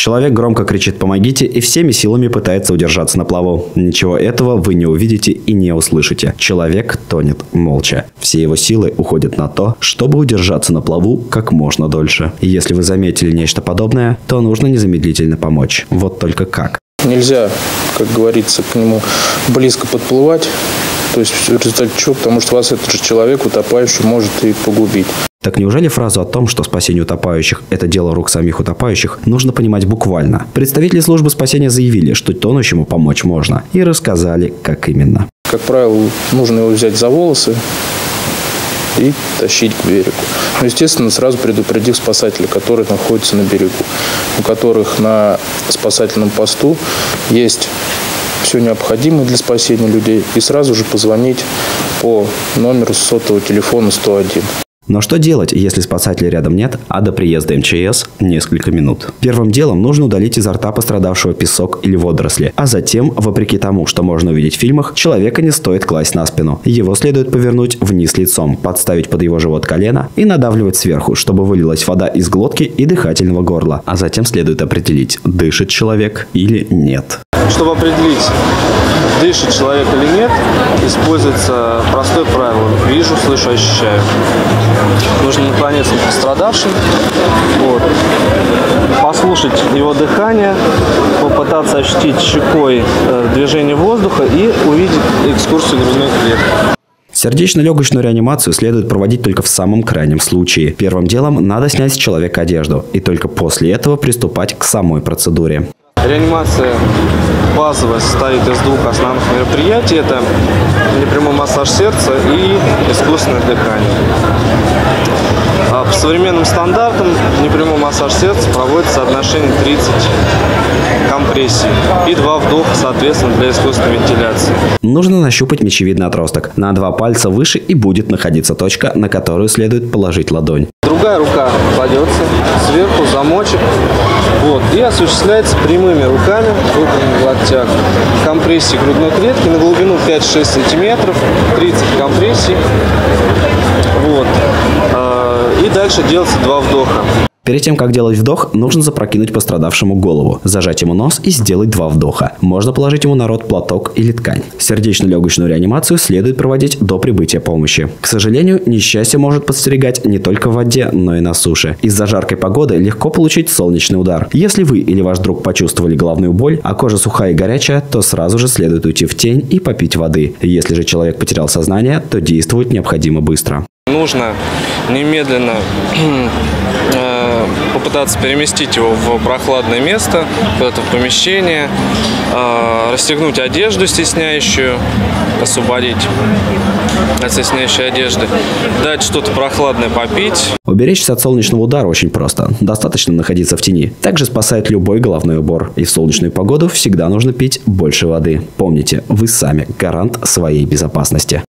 Человек громко кричит «помогите» и всеми силами пытается удержаться на плаву. Ничего этого вы не увидите и не услышите. Человек тонет молча. Все его силы уходят на то, чтобы удержаться на плаву как можно дольше. И если вы заметили нечто подобное, то нужно незамедлительно помочь. Вот только как? Нельзя, как говорится, к нему близко подплывать. То есть в результате чего? Потому что вас этот же человек, утопающий, может и погубить. Так неужели фразу о том, что спасение утопающих – это дело рук самих утопающих, нужно понимать буквально? Представители службы спасения заявили, что тонущему помочь можно, и рассказали, как именно. Как правило, нужно его взять за волосы и тащить к берегу. Но, естественно, сразу предупредив спасателей, которые находятся на берегу, у которых на спасательном посту есть все необходимое для спасения людей, и сразу же позвонить по номеру сотового телефона 101. Но что делать, если спасателей рядом нет, а до приезда МЧС несколько минут? Первым делом нужно удалить изо рта пострадавшего песок или водоросли, а затем, вопреки тому, что можно увидеть в фильмах, человека не стоит класть на спину. Его следует повернуть вниз лицом, подставить под его живот колено и надавливать сверху, чтобы вылилась вода из глотки и дыхательного горла, а затем следует определить, дышит человек или нет. Чтобы определить, дышит человек или нет, используется простое правило: вижу, слышу, ощущаю. Нужно наклониться к пострадавшему, послушать его дыхание, попытаться ощутить щекой движение воздуха и увидеть экскурсию грудной клетки. Сердечно-легочную реанимацию следует проводить только в самом крайнем случае. Первым делом надо снять с человека одежду, и только после этого приступать к самой процедуре. Реанимация базовая состоит из двух основных мероприятий. Это непрямой массаж сердца и искусственное дыхание. По современным стандартам непрямой массаж сердца проводится в соотношении 30 компрессий и 2 вдоха, соответственно, для искусственной вентиляции. Нужно нащупать мечевидный отросток. На 2 пальца выше и будет находиться точка, на которую следует положить ладонь. Другая рука кладется сверху, замочек. И осуществляется прямыми руками, выполненными в локтях, компрессии грудной клетки на глубину 5-6 сантиметров, 30 компрессий. И дальше делается 2 вдоха. Перед тем, как делать вдох, нужно запрокинуть пострадавшему голову, зажать ему нос и сделать 2 вдоха. Можно положить ему на рот платок или ткань. Сердечно-легочную реанимацию следует проводить до прибытия помощи. К сожалению, несчастье может подстерегать не только в воде, но и на суше. Из-за жаркой погоды легко получить солнечный удар. Если вы или ваш друг почувствовали головную боль, а кожа сухая и горячая, то сразу же следует уйти в тень и попить воды. Если же человек потерял сознание, то действовать необходимо быстро. Нужно немедленно попытаться переместить его в прохладное место, куда-то в помещение, расстегнуть одежду стесняющую, освободить от стесняющей одежды, дать что-то прохладное попить. Уберечься от солнечного удара очень просто. Достаточно находиться в тени. Также спасает любой головной убор. И в солнечную погоду всегда нужно пить больше воды. Помните, вы сами гарант своей безопасности.